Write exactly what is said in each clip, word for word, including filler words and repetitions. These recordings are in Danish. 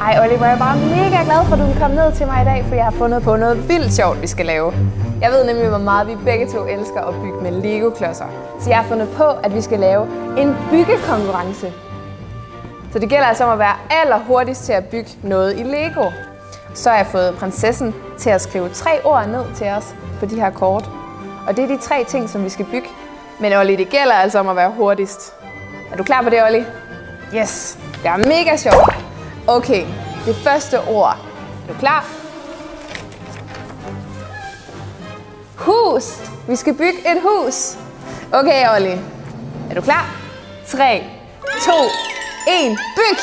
Ej, Oliver, jeg er bare mega glad for, at du vil komme ned til mig i dag, for jeg har fundet på noget vildt sjovt, vi skal lave. Jeg ved nemlig, hvor meget vi begge to elsker at bygge med Lego-klodser. Så jeg har fundet på, at vi skal lave en byggekonkurrence. Så det gælder altså om at være allerhurtigst til at bygge noget i Lego. Så har jeg fået prinsessen til at skrive tre ord ned til os på de her kort. Og det er de tre ting, som vi skal bygge. Men Olli, det gælder altså om at være hurtigst. Er du klar på det, Olli? Yes, det er mega sjovt. Okay, det første ord. Er du klar? Hus. Vi skal bygge et hus. Okay, Olli. Er du klar? tre, to, et, byg!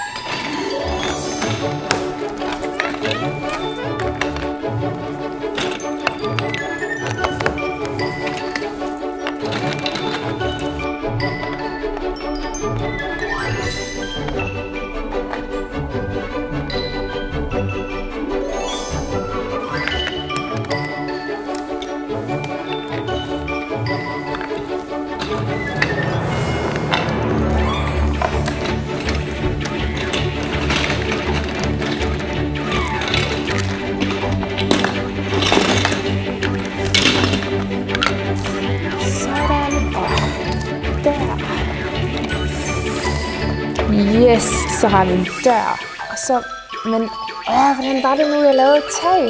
Yes, så har vi en dør. Og så, men, åh, hvordan var det nu, jeg lavede et tag?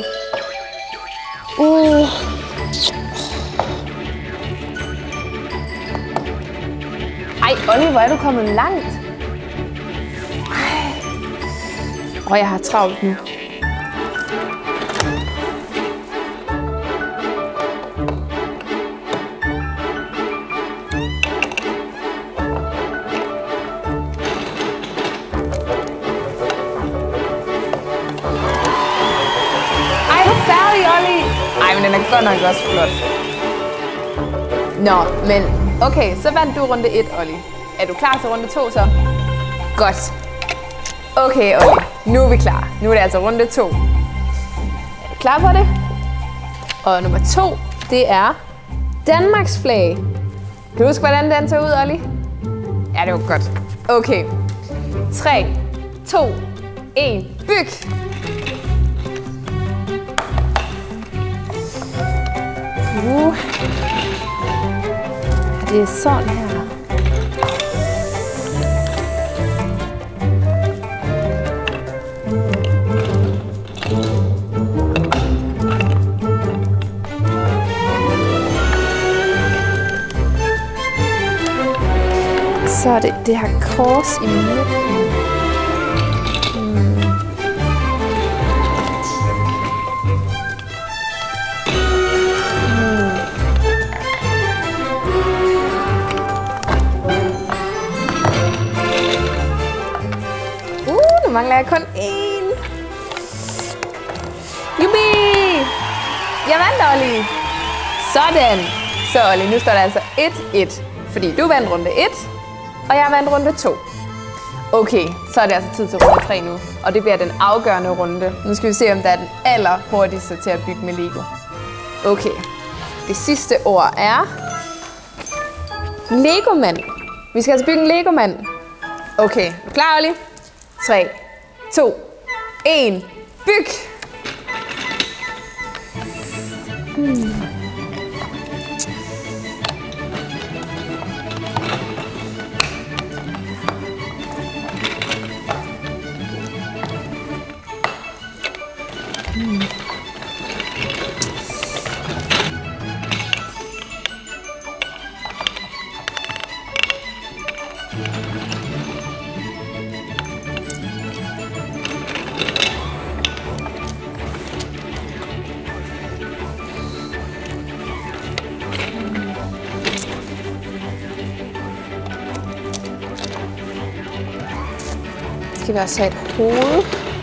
Uh. Ej, Olli, hvor er du kommet langt? Ej. Åh, jeg har travlt nu. Ej, men den er godt nok også flot. Nå, men okay, så vandt du runde et, Olli. Er du klar til runde to så? Godt. Okay, Olli, nu er vi klar. Nu er det altså runde to. Er du klar på det? Og nummer to, det er Danmarks flag. Kan du huske, hvordan den ser ud, Olli? Ja, det var godt. Okay. tre, to, et, byg! Uh. Det er sådan her. Så er det det her kors i midten. Nu mangler jeg kun én. Jubi! Jeg vandt, Olli. Sådan. Så, Olli, nu står der altså et et. Fordi du vandt runde et, og jeg vandt runde to. Okay, så er det altså tid til runde tre nu. Og det bliver den afgørende runde. Nu skal vi se, om der er den allerhurtigste til at bygge med Lego. Okay. Det sidste ord er Lego-mand. Vi skal altså bygge en Lego-mand. Okay, er du klar, Olli? tre, to, et, byg! Hmm. Hmm. Skal vi også have et hoved?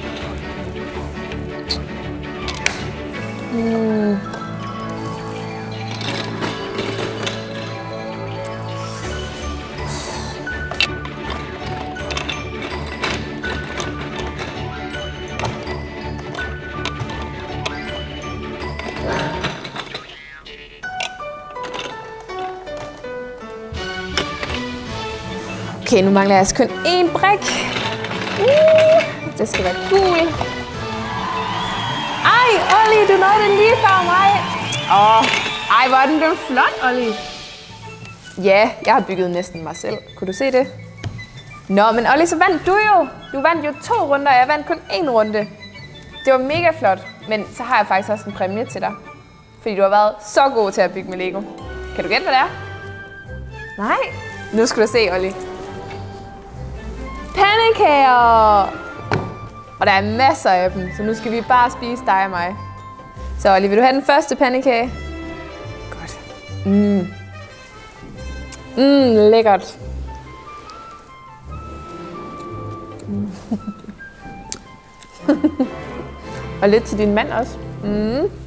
Hmm. Okay, nu mangler jeg altså kun én brik. Uh, det det skal være gul. Ej, Olli, du nåede den lige før mig. Åh, ej, hvor er den blevet flot, Olli. Ja, jeg har bygget næsten mig selv. Kunne du se det? Nå, men Olli, så vandt du jo. Du vandt jo to runder, og jeg vandt kun én runde. Det var mega flot, men så har jeg faktisk også en præmie til dig. Fordi du har været så god til at bygge med Lego. Kan du gætte, hvad det er? Nej. Nu skal du se, Olli. Pandekager! Og der er masser af dem, så nu skal vi bare spise dig og mig. Så Olli, vil du have den første pandekage? Godt. Mm. Mmm, lækkert. Mm. Og lidt til din mand også. Mm.